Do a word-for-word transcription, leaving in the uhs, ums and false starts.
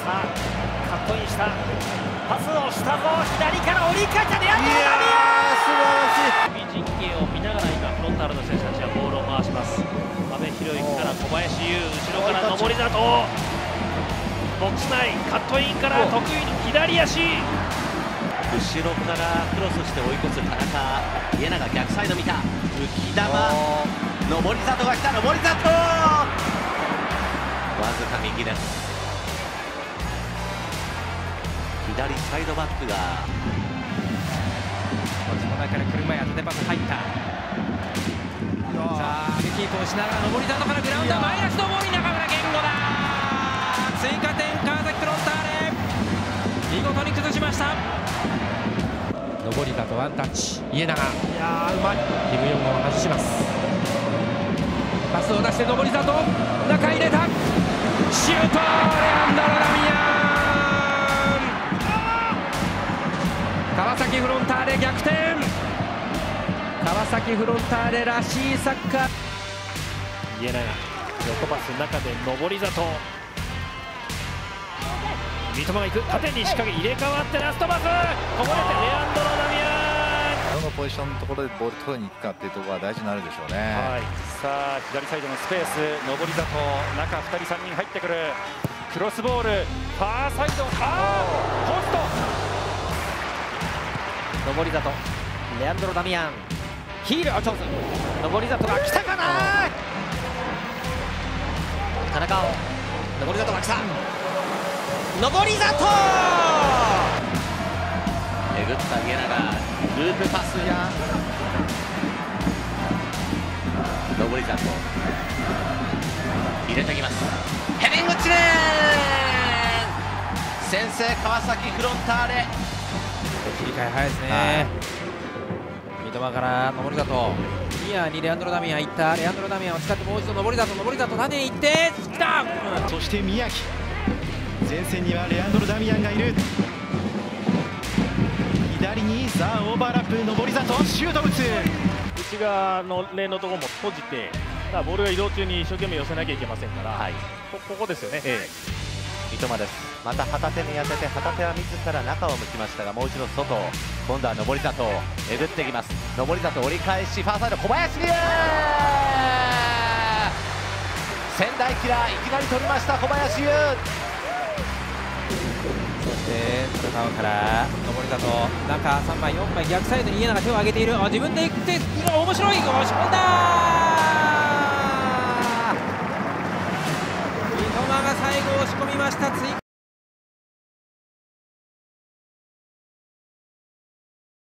さあカットインしたパスをしたぞ、左から折り返したレアンドロ・ダミアン。守備陣形を見ながら今フロンターレの選手たちはボールを回します。阿部寛之から小林優、後ろから上里、ボックス内カットインから得意の左足、 後ろからクロスして追い越す田中、家長逆サイド見た、浮き球、上里が来た、上里わずか右です。左サイドバックがその中で車や縦パス入った。さあアベキープをしながら上里からグラウンダーマイナスのボールに中村健吾だ。追加点川崎フロンターレ、見事に崩しました。上里とワンタッチ、家長、いやーうまい。キム・ヨンゴを外します。パスを出して上里、中入れた、シュート、レアンドロ・ダミアン。川崎フロンターレ逆転。川崎フロンターレらしいサッカー。 家長横パスの中で上里、三笘が行く、縦に仕掛け入れ替わってラストパスこぼれてレアンドロ・ダミアン。 どのポジションのところでボール取りに行くかっていうところが大事になるでしょうね。 はい、さあ左サイドのスペース、上里、中ふたりさんにん入ってくる、クロスボール、ファーサイド、あーポスト、上里、レアンドロ・ダミアン、ヒール、あ、チャンス、上里が来たかな、田中碧、上里が来た、上里えぐった家長、ループパスや上里入れてきます。ヘディングチレーン、先制川崎フロンターレ。 切り替え早いですね、はい、三笘から上里、ニアにレアンドロ・ダミアン行った。レアンドロ・ダミアンを使ってもう一度上里、上里縦に行ってきた、 うん、そして宮城、前線にはレアンドロ・ダミアンがいる。左にさあオーバーラップ、上里シュート打つ。 内側のレーンのところも閉じて、だからボールが移動中に一生懸命寄せなきゃいけませんから、はい、こ, ここですよね、ええ、三笘です。また旗手に当てて、旗手は自ら中を向きましたが、もう一度外、今度は上里えぐってきます。上里折り返し、ファーサイド小林龍、仙台キラーいきなり取りました小林優。 そして田中から上里、中さんまいよんまい逆サイドに家長が手を挙げている。あ、自分で行って、面白い、押し込んだ、三笘が最後押し込みました。追加